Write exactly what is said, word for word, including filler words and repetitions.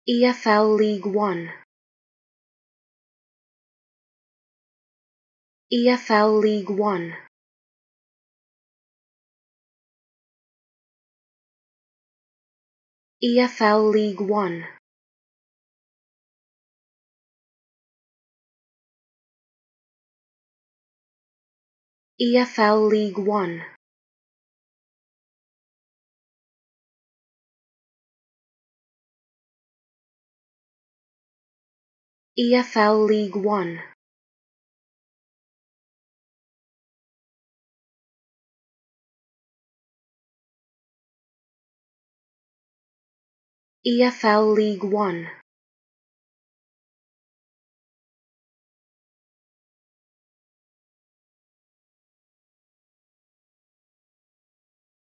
E F L League One, E F L League One, E F L League One, E F L League One, E F L League One, E F L League One,